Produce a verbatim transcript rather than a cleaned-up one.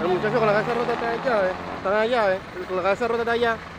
El muchacho con la cabeza rota está allá, ¿eh? Está allá, ¿eh? Con la cabeza rota está allá.